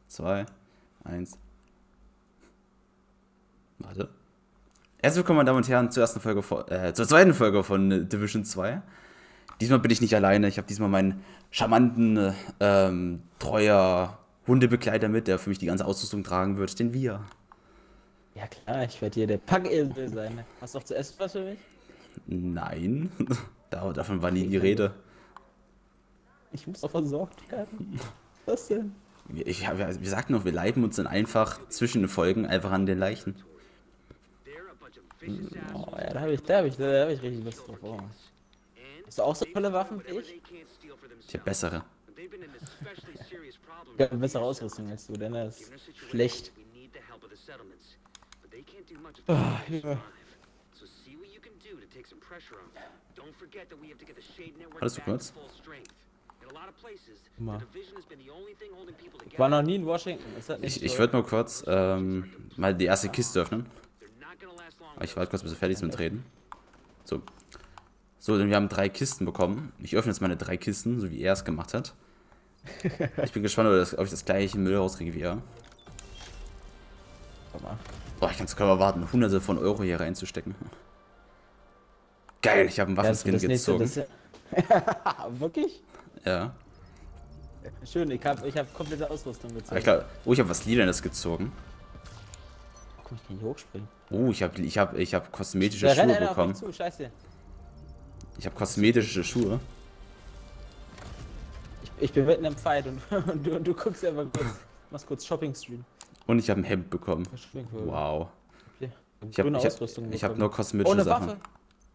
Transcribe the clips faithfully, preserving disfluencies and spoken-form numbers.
zwei, eins. Warte. Herzlich willkommen, meine Damen und Herren, zur ersten Folge von, äh, zur zweiten Folge von äh, Division zwei. Diesmal bin ich nicht alleine. Ich habe diesmal meinen charmanten, äh, ähm, treuer Hundebegleiter mit, der für mich die ganze Ausrüstung tragen wird, den Wir. Ja klar, ich werde hier der Packesel sein. Hast du noch zu essen was für mich? Nein, da, davon war nie die Ich- Rede. Ich muss doch versorgt werden. Was denn? Ich, ich, wir sagten noch, wir leiten uns dann einfach zwischen den Folgen einfach an den Leichen. Oh ja, da habe ich, da habe ich, da habe ich richtig Lust drauf. Oh. Hast du auch so tolle Waffen wie ich? Ich habe bessere. Ich habe eine bessere Ausrüstung als du, denn das ist schlecht. Oh, ja. Hattest du kurz? Mal. Ich war noch nie in Washington. Ist das nicht Ich, ich so? würde mal kurz ähm, mal die erste Kiste öffnen. Aber ich warte kurz, bis wir fertig sind mit Reden. So. So, denn wir haben drei Kisten bekommen. Ich öffne jetzt meine drei Kisten, so wie er es gemacht hat. Ich bin gespannt, ob, das, ob ich das gleiche Müll rauskriege wie er. Guck mal. Boah, ich kann es kaum erwarten, hunderte von Euro hier reinzustecken. Geil, ich habe einen Waffenskin das nächste, gezogen. das Wirklich? Ja. Schön, ich habe ich hab komplette Ausrüstung Aber gezogen. ich glaube, oh, ich habe was Lilanes gezogen. Guck, ich kann hier hochspringen. Oh, ich habe ich hab, ich hab kosmetische Da rennt Schuhe einer auf mich bekommen. zu, scheiße. Ich habe kosmetische Schuhe. Ich, ich bin mitten im Fight und, und, du, und du guckst einfach kurz, machst kurz Shopping-Stream. Und ich habe ein Hemd bekommen. Wow. Okay. Ich habe ich hab, Ausrüstung ich hab bekommen. nur kosmetische Ohne Sachen. Waffe.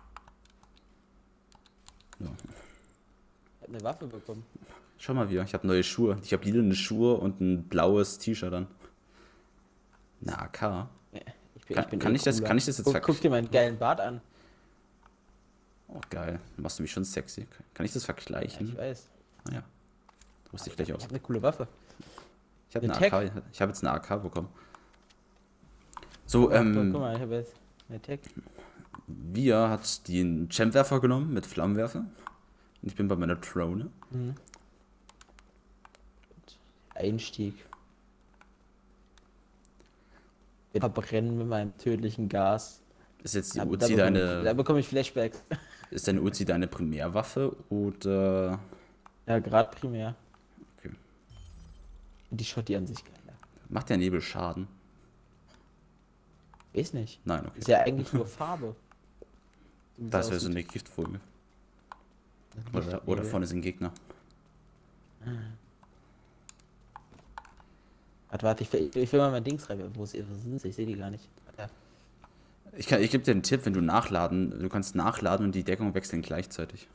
Ja. Ich hab eine Waffe bekommen. Schau mal wieder, ich habe neue Schuhe. Ich habe lilane Schuhe und ein blaues T-Shirt an. Eine A K. Nee, ich bin, Kann- ich bin kann eh ich das- cooler. kann ich das jetzt guck, verk- guck dir meinen geilen Bart an. Oh, geil. Machst du mich schon sexy. Kann ich das Ja, vergleichen? ich weiß. Ah, ja. Wusste ich gleich Ich aus. hab eine coole Waffe. Ich habe eine eine A K. Ich habe jetzt eine A K bekommen. So, ähm, Guck mal, ich habe jetzt eine Tech. Wir hat den Champwerfer genommen mit Flammenwerfer. Und ich bin bei meiner Throne. Mhm. Einstieg. Wir verbrennen mit meinem tödlichen Gas. Ist jetzt die Da, da, Uzi bekomme ich, deine, da bekomme ich Flashbacks. ist deine Uzi deine Primärwaffe oder? Ja, gerade primär. Okay. Die Schotti an sich geil. Macht der Nebel Schaden? Weiß nicht. Nein, okay. Ist ja eigentlich nur Farbe. So wie es Das wäre so aussieht. eine Giftvogel. Ein Oder, Giftnebel. oder vorne sind Gegner. Warte, warte, ich will, ich will mal mein Dings rein. Wo ist- wo sind sie? Ich sehe die gar nicht. Ja. Ich, kann- ich gebe dir einen Tipp, wenn du nachladen, du kannst nachladen und die Deckung wechseln gleichzeitig.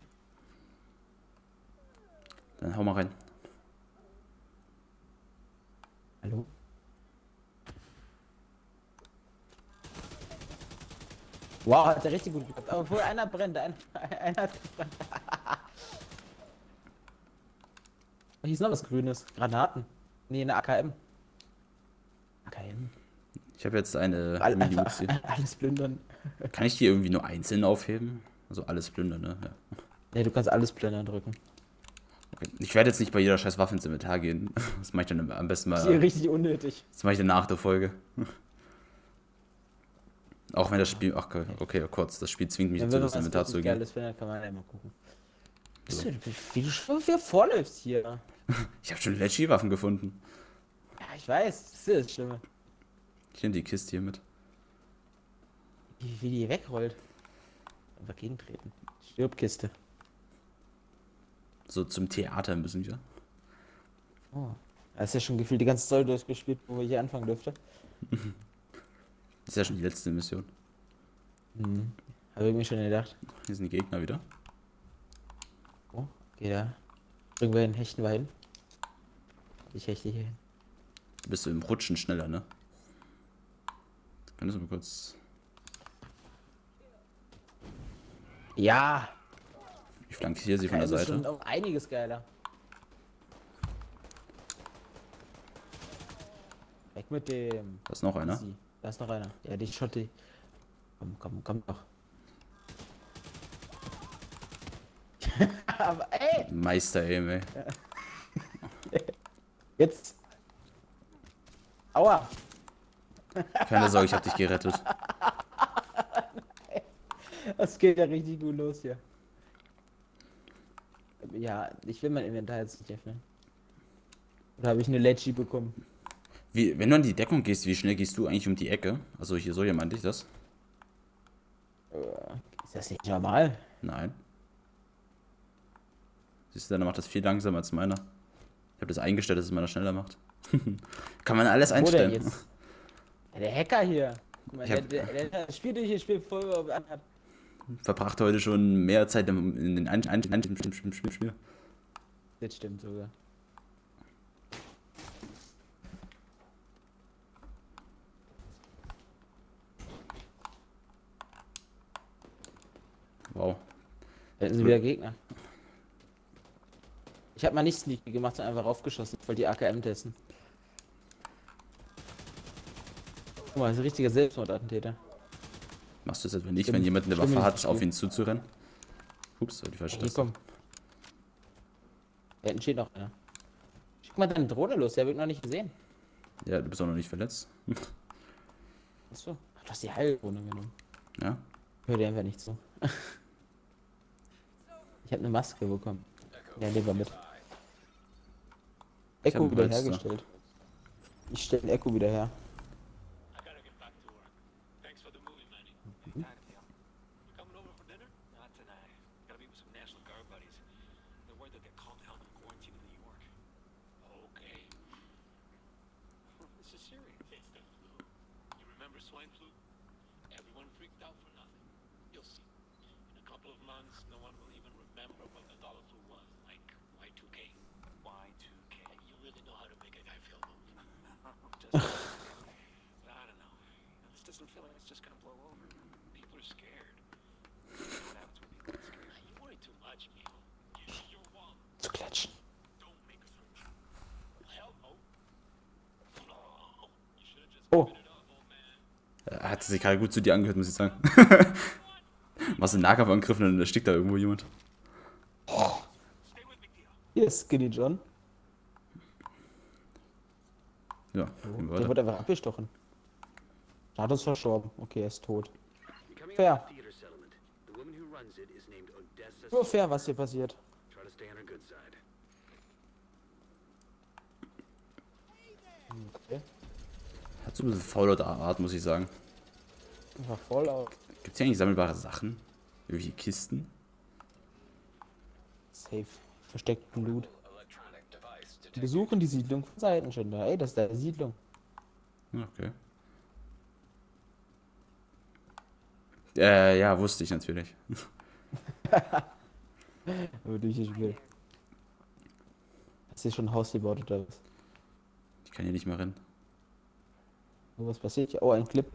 Dann hau mal rein. Hallo? Wow, hat der richtig gut geklappt. Aber obwohl einer brennt, ein, einer hat gebrannt. Hier ist noch was Grünes. Granaten. Nee, eine A K M. A K M. Ich habe jetzt eine All, Mini-Uzi. einfach, alles plündern. Kann ich die irgendwie nur einzeln aufheben? Also alles plündern, ne? Ja. Nee, du kannst alles plündern drücken. Okay. Ich werde jetzt nicht bei jeder scheiß Waffe ins Inventar gehen. Das mache ich dann am besten Das ist hier mal. richtig unnötig. Das mache ich dann nach der Folge. Auch wenn das Spiel. Ach, okay, okay, kurz. Das Spiel zwingt mich Wenn dazu, wir ins was Inventar zu richtig gehen. Geiles finden, kann man einmal gucken. Bist du, wie du schon wieder vorläufst hier? Ich habe schon Leggy-Waffen gefunden. Ja, ich weiß. Das ist das Schlimme. Ich nehme die Kiste hier mit. Wie, wie die wegrollt. Einfach gegentreten. Stirbkiste. So zum Theater müssen wir. Oh. Das ist ja schon gefühlt die ganze Story durchgespielt, wo wir hier anfangen dürfte. Das ist ja schon die letzte Mission. Mhm. Habe ich mir schon gedacht. Hier sind die Gegner wieder. Oh, geh da. Bringen wir hin, hechten wir hin. Ich hechte hier hin. Du bist so im Rutschen schneller, ne? Kann das mal kurz. Ja! Ich flankiere sie von der Das ist schon Seite. auch einiges geiler. Weg mit dem. Da ist noch einer. Easy. Da ist noch einer. Ja, die Schotti. Komm, komm, komm doch. Aber ey! Meister Aim, ey. Jetzt! Aua! Keine Sorge, ich hab dich gerettet. Das geht ja richtig gut los hier. Ja, ich will mein Inventar jetzt nicht öffnen. Oder habe ich eine Leggy bekommen? Wie, wenn du an die Deckung gehst, wie schnell gehst du eigentlich um die Ecke? Also hier so, hier meinte ich das? Ist das nicht normal? Nein. Siehst du, deiner macht das viel langsamer als meiner. Ich habe das eingestellt, dass es meiner schneller macht. Kann man alles Wo denn einstellen. jetzt? Ja, der Hacker hier. Guck mal, Ich der, hab- der, der, der spielt durch hier, spielt voll an. Verbracht heute schon mehr Zeit im- in den Ein Ein Ein Ein Spiel, Spiel, Spiel. Das stimmt sogar. Wow. Da sind wieder Gegner. Ich habe mal nicht sneaky gemacht, sondern einfach aufgeschossen. Ich wollte die A K M testen. Guck mal, das ist ein richtiger Selbstmordattentäter. Machst du es etwa nicht, Stimmt. wenn jemand eine Stimmt, Waffe hat, nicht auf viel. ihn zuzurennen? Ups, die falsche Hier, Taste. komm. Da hinten steht noch einer. Schick mal deine Drohne los, der wird noch nicht gesehen. Ja, du bist auch noch nicht verletzt. Achso. Ach, du hast die Heildrohne genommen. Ja? Hör dir einfach nicht zu. Ich habe eine Maske bekommen. Ja, nehmen wir mit. Ich hab Echo ein wieder Holster. hergestellt. Ich stelle den Echo wieder her. I gotta get back to work. Thanks for the movie, Manny. You coming over for dinner? Not tonight. Gotta be with some National Guard buddies. They're worried that they're called out in quarantine in New York. Okay. This is serious. It's the flu. You remember swine flu? Everyone freaked out for nothing. You'll see. In a couple of months, no one will even remember what the dollar flu was. Like Y two K. Y two K. You really know how to make a guy feel old. Just, I don't know. This doesn't feel like it's just gonna blow over. People are scared. What happens when people are scared? You worry too much, Neil. You're wrong. Zu klatschen. Don't make us hurt you. Hell no. No. You should have just Oh. given it up, old man. Er hat sich gerade gut zu dir angehört, muss ich sagen. Machst einen Nahkampfangriff und dann erstickt da irgendwo jemand. Stay with me, Neil. Hier ist Skinny John. Ja, gehen wir Der weiter. wird einfach abgestochen. Status verstorben. Okay, er ist tot. Coming Fair. out of the theater settlement. The woman who runs it is named Odessa. Nur fair, was hier passiert. Try to stay on her good side. Okay. Hat so ein bisschen faule Art, muss ich sagen. Einfach voll auf. Gibt es hier eigentlich sammelbare Sachen? Irgendwelche Kisten? Safe. Versteckten Loot. Besuchen die Siedlung von Seitenschänder. Ey, das ist der Siedlung. Ja, okay. Äh, ja, wusste ich natürlich. Aber durchgespielt. Hast du hier schon ein Haus gebaut oder was? Ich kann hier nicht mehr rennen. Oh, was passiert hier? Oh, ein Clip.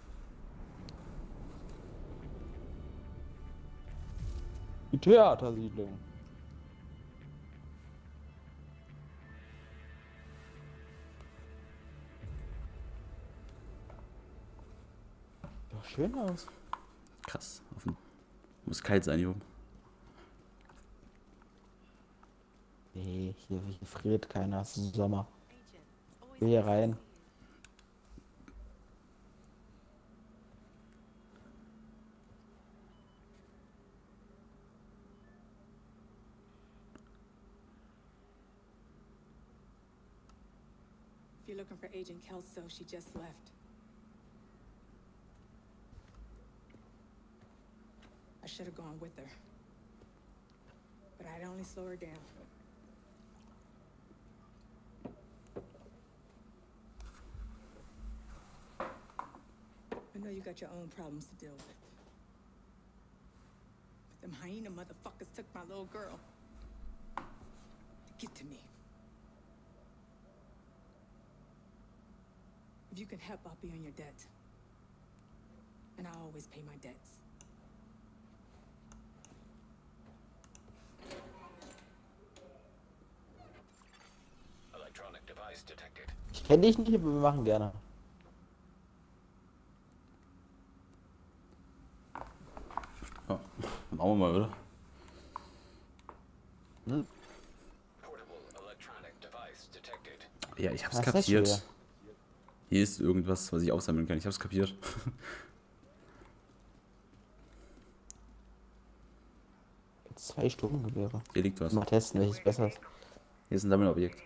Die Theatersiedlung. Ja, schön aus. Krass. Auf dem muss kalt sein hier oben. Nee, hier, hier friert keiner. Es ist Sommer. Geh hier rein. If you're looking for Agent Kelso, she just left. I should have gone with her. But I'd only slow her down. I know you got your own problems to deal with. But them hyena motherfuckers took my little girl. To get to me. If you can help, I'll be on your debt. And I always pay my debts. Electronic device detected. Ich kenne dich nicht, aber wir machen gerne. Ja, dann machen wir mal, oder? Portable electronic device detected. Ja, ich hab's Was ist das kapiert. hier? Hier ist irgendwas, was ich aufsammeln kann. Ich hab's kapiert. Zwei Sturmgewehre. Hier liegt was. Mal testen, welches besser ist. Hier ist ein Sammelobjekt.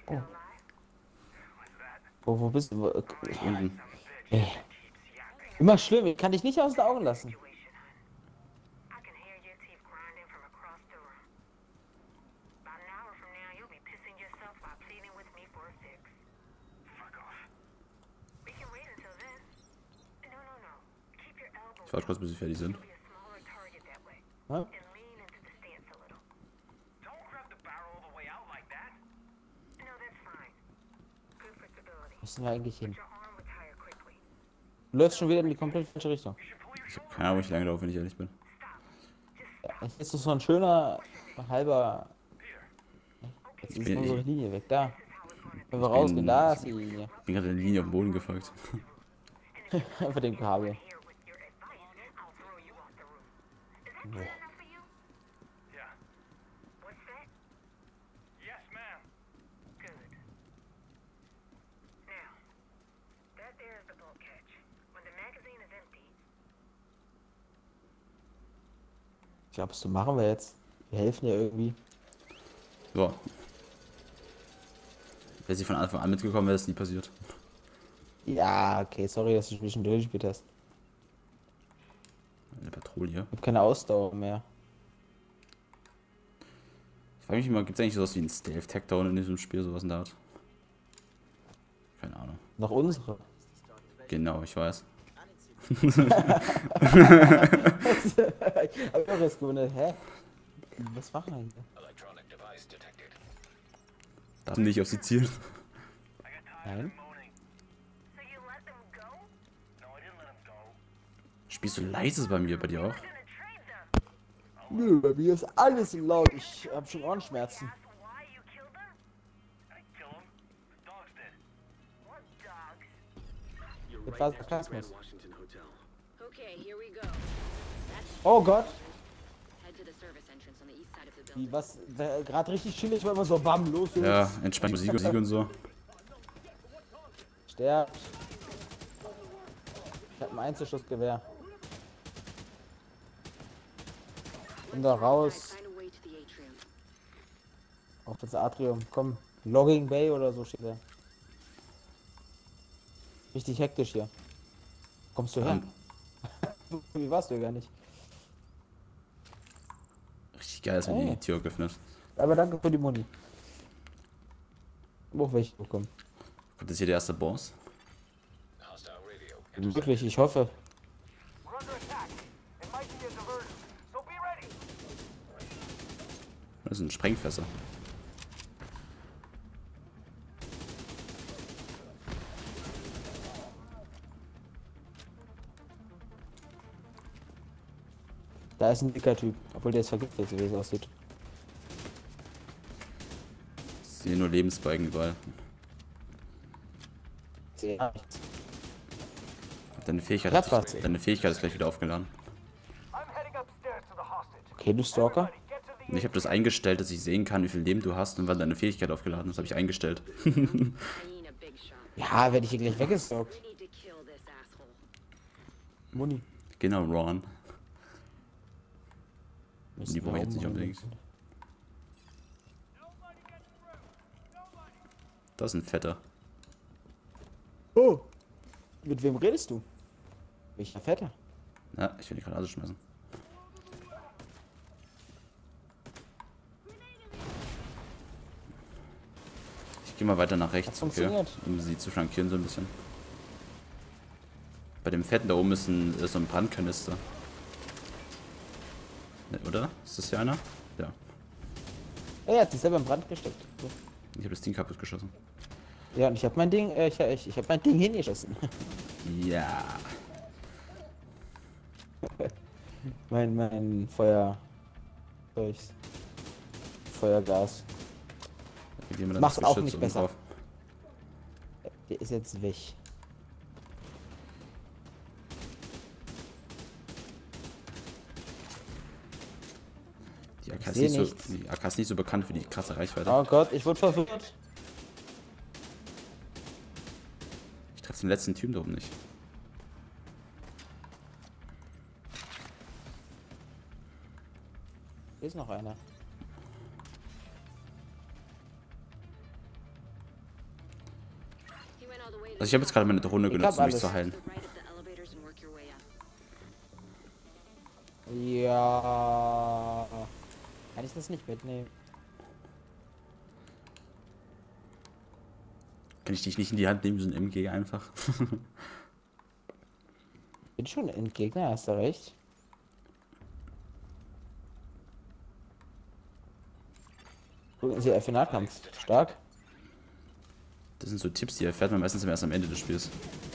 Wo, wo bist du? Wo, Unten. äh. Immer schlimm, ich kann dich nicht aus den Augen lassen. I can hear your teeth grinding from across the room. About an hour from now, you'll be pissing yourself while pleading with me for a fix. Fuck off. We can wait until then. No, no, no. Keep your elbows Ich warte kurz, bis sie fertig sind. be a smaller target that way. Ja? And lean into the stance a little. Don't grab the barrel all the way out like that. No, that's fine. Good for stability. Wo müssen wir eigentlich hin? Your arm would tire quickly. Du läufst schon wieder in die komplett falsche Richtung. Ich hab keine Ahnung, wie ich lange laufe, wenn ich ehrlich bin. Jetzt ist so ein schöner halber. Jetzt ist bin- unsere ich- Linie weg. Da. Wenn wir rausgehen, bin- da ist die Linie. Ich bin gerade in der Linie auf dem Boden gefolgt. Einfach dem Kabel. Here with your advice, I'll throw you off the roof. Is that good enough for you? Yeah. What's that? Yes, ma'am. Good. Now, that there is the bolt catch. When the magazine is empty, Ich glaube, was machen wir jetzt? Wir helfen ja irgendwie. So. Wäre sie von Anfang an mitgekommen, wäre es nie passiert. Ja, okay, sorry, dass du ein bisschen durchgespielt hast. Eine Patrouille. Ich habe keine Ausdauer mehr. Ich frage mich immer, gibt es eigentlich sowas wie einen Stealth-Takedown in diesem Spiel, sowas in der Art? Keine Ahnung. Noch unsere. Genau, ich weiß. Aber ich hab das gewundert, hä? Was machen wir hier? Electronic device detected. Darf nicht auf sie zielen. Nein? so you let them go? No, I didn't let him go. Spielst du leises bei mir, bei dir auch? We're gonna trade them. Nö, bei mir ist alles laut. Ich hab schon Ohrenschmerzen. That's why you killed them? I didn't kill him. The dogs did. What dogs? You're Jetzt right war next to the Sarkasmus. Grand Washington Hotel. Okay, here we go. Oh Gott, Head to the service entrance on the east side of the wie building. was gerade richtig chillig war immer so bam los. Jungs. Ja, entspannt Musik, Musik und so. Sterbt. Ich hab ein Einzelschussgewehr. Komm da raus. Find a way to the atrium. Auf das Atrium. Komm. Logging Bay oder so steht da. Richtig hektisch hier. Kommst du her? Ähm, Wie warst du ja gar nicht? richtig geil, dass mir Hey. die Tür geöffnet. Aber danke für die Muni. Wo welche bekommen? Kommt jetzt hier der erste Boss? Hostile radio. Wirklich, ich hoffe. We're under attack. It might be a diversion, so be ready. Das sind Sprengfässer. Da ist ein dicker Typ, obwohl der ist vergiftet, so wie es aussieht. Ich sehe nur Lebensbalken überall. Ich sehe gar nichts. Deine Fähigkeit, Ich hab hat sich, was. deine Fähigkeit ist gleich wieder aufgeladen. I'm heading upstairs to the hostage. Okay, du Stalker. Everybody, get to the Und ich habe das eingestellt, dass ich sehen kann, wie viel Leben du hast und wann deine Fähigkeit aufgeladen ist. Das habe ich eingestellt. I need a big shot. Ja, werde ich hier gleich weggestalkt. We need to kill this asshole. Muni. Genau, Ron. Müssen Die brauche ich jetzt nicht wir unbedingt. umhauen. Das ist ein Fetter. Oh! Mit wem redest du? Welcher Vetter? Ja, ich will die Granate schmeißen. Ich gehe mal weiter nach rechts, Hat okay? funktioniert. Um sie zu flankieren so ein bisschen. Bei dem Fetten da oben ist, ein, ist so ein Brandkanister. Ne, oder? Ist das hier einer? Ja. Er hat sich selber in Brand gesteckt. So. Ich habe das Ding kaputt geschossen. Ja, und ich habe mein Ding, äh, ich, ich, ich habe mein Ding hingeschossen. Ja. mein, mein Feuer. Durchs Feuergas. Da gehen wir dann Mach's das auch Geschütz nicht oben besser. drauf. Der ist jetzt weg. Die A K ist seh nicht so, nichts. die A K ist nicht so bekannt für die krasse Reichweite. Oh Gott, ich wurde verwirrt. Ich treffe den letzten Typen da oben nicht. Hier ist noch einer. He went all the way to Also ich habe jetzt gerade meine Drohne Ich genutzt, hab um mich alles. zu heilen. the right of the elevators and work your way up. Ja. Kann ich das nicht mitnehmen? Kann ich dich nicht in die Hand nehmen, so ein M G einfach? Bin schon ein Gegner, hast du recht. Gucken Sie, F Nahkampf. Stark. Das sind so Tipps, die erfährt man meistens erst am Ende des Spiels.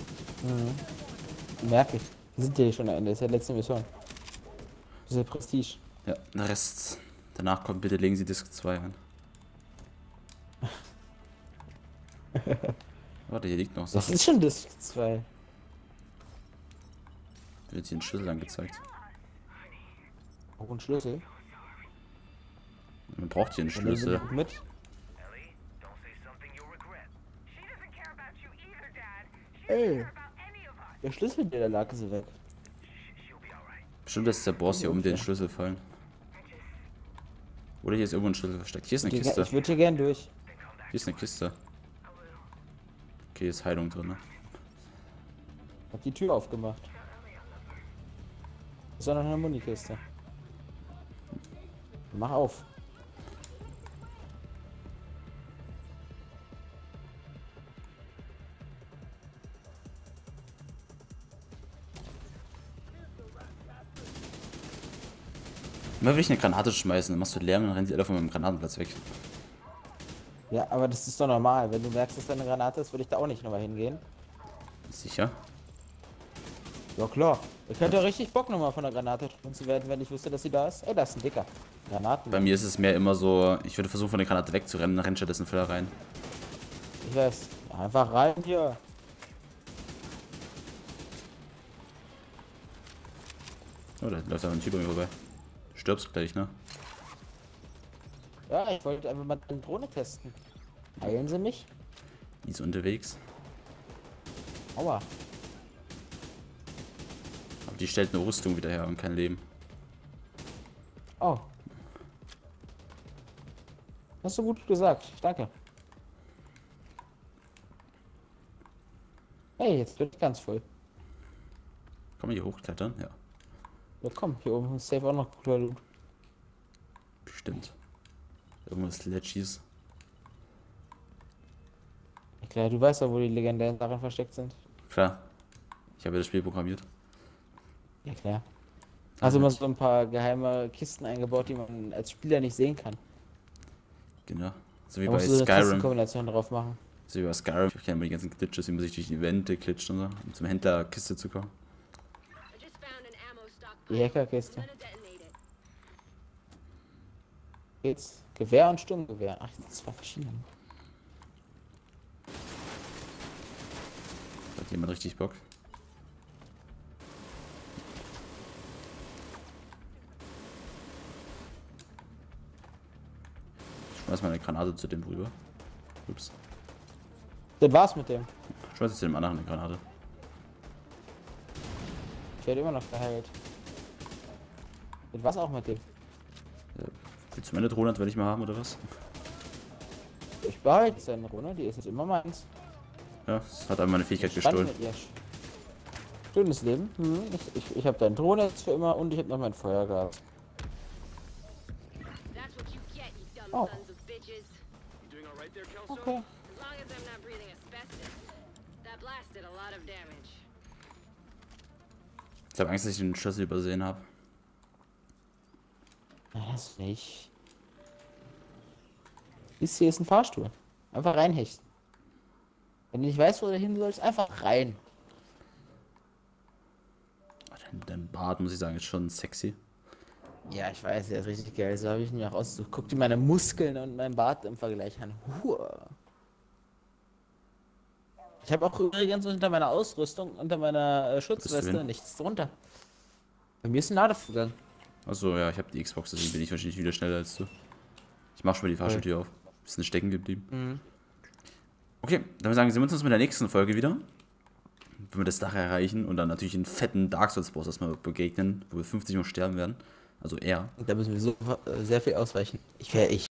Merke ich. Wir sind ja schon am Ende, das ist ja die letzte Mission. Das ist ja Prestige. Ja, der Rest. Danach kommt, bitte legen Sie Disk zwei an. Warte, hier liegt noch Das Sachen. ist schon Disc zwei. Wird hier ein Schlüssel angezeigt. Auch ein Schlüssel. Man braucht hier einen Dann nehmen wir Schlüssel. den mit. Ellie, don't say something you'll regret. She doesn't care about you either, Dad. She Ey, doesn't care about any of us. der Schlüssel, der lag, ist weg. She'll be alright. Bestimmt ist der Boss hier um den Schlüssel fallen. Oder hier ist irgendwo ein Schlüssel versteckt. Hier ist eine Ich, Kiste. ich würde hier gern durch. Hier ist eine Kiste. Okay, hier ist Heilung drin. Ne? Hab die Tür aufgemacht. Ist auch noch eine Munikiste. Mach auf. Immer will ich eine Granate schmeißen, dann machst du Lärm und dann rennen die alle von meinem Granatenplatz weg. Ja, aber das ist doch normal. Wenn du merkst, dass da eine Granate ist, würde ich da auch nicht nochmal hingehen. Sicher? Ja klar. Ich hätte richtig Bock nochmal von der Granate getroffen zu werden, wenn ich wüsste, dass sie da ist. Ey, da ist ein Dicker. Granaten. Bei mir ist es mehr immer so, ich würde versuchen von der Granate wegzurennen, dann rennt stattdessen voll rein. Ich weiß. Einfach rein hier. Oh, da läuft aber ein Typ bei mir vorbei. Du stirbst gleich, ne? Ja, ich wollte einfach mal eine Drohne testen. Heilen Sie mich? Die ist unterwegs. Aua. Aber die stellt eine Rüstung wieder her und kein Leben. Oh. Hast du gut gesagt. Danke. Hey, jetzt wird ganz voll. Kann man hier hochklettern? Ja, Ja komm, hier oben ist safe auch noch cooler Loot. bestimmt. Irgendwas Ledgies. Ja, klar, du weißt ja, wo die legendären Sachen versteckt sind. Klar. Ich habe ja das Spiel programmiert. Ja klar. Also immer so ein paar geheime Kisten eingebaut, die man als Spieler nicht sehen kann. Genau. So wie Da bei musst du so eine Skyrim. Tastenkombination drauf machen. So wie bei Skyrim. Ich kenne immer die ganzen Glitches, wie man sich durch die Wände glitscht und so, um zum Händler Kiste zu kommen. I just found an ammo Die stockpile. Hackerkiste. I'm gonna detonate it. Geht's? Gewehr und Sturmgewehr. Ach, das war verschieden. Hat jemand richtig Bock? Ich schmeiß mal eine Granate zu dem rüber. Ups. Das war's mit dem. Ich schmeiß jetzt zu dem anderen eine Granate. Ich werde immer noch geheilt. Das war's auch mit dem. Willst du meine Drohne wenn ich mal haben oder was? Ich behalte seine Runde, die ist jetzt immer meins. Ja, es hat einmal meine Fähigkeit Spannend gestohlen. mit ihr. Schönes Leben. Hm, ich ich, ich habe deine Drohne jetzt für immer und ich habe noch mein Feuergas. That's what you get, you dumb Oh. sons of bitches. You doing alright there, Kelso? Okay. As long as I'm not breathing asbestos. That blast did a lot of damage. Ich habe Angst, dass ich den Schlüssel übersehen habe. Na, das nicht. Dies hier ist ein Fahrstuhl. Einfach reinhechten. Wenn du nicht weißt, wo du hin sollst, einfach rein. Dein, dein Bart, muss ich sagen, ist schon sexy. Ja, ich weiß, der ist richtig geil. So habe ich ihn auch ausgesucht. Guck dir meine Muskeln und meinen Bart im Vergleich an. Hua. Ich habe auch übrigens unter meiner Ausrüstung, unter meiner äh, Schutzweste hin? nichts drunter. Bei mir ist ein Ladevorgang. Achso, ja, ich habe die Xbox, deswegen bin ich wahrscheinlich wieder schneller als du. Ich mach schon mal die Fahrstuhltür auf. Bisschen stecken geblieben. Mhm. Okay, dann würde ich sagen, sehen wir uns mit der nächsten Folge wieder. wenn wir das Dach erreichen und dann natürlich einen fetten Dark Souls Boss erstmal begegnen, wo wir fünfzig Mal sterben werden. Also er. Und da müssen wir so äh, sehr viel ausweichen. Ich wäre, ich